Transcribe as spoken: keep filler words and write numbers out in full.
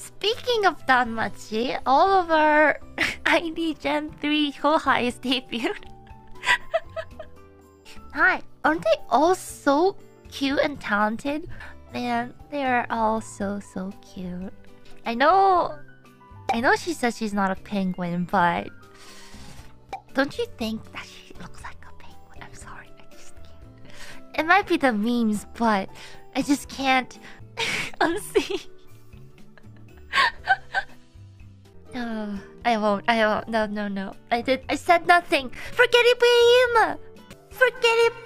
Speaking of Danmachi, all of our I D Gen three Hohais debuted. Hi, aren't they all so cute and talented? Man, they're all so, so cute. I know... I know she says she's not a penguin, but... Don't you think that she looks like a penguin? I'm sorry, I just can't. It might be the memes, but... I just can't... unsee. Oh, I won't, I won't. No, no, no. I did... I said nothing! Forget it, Beam! Forget it,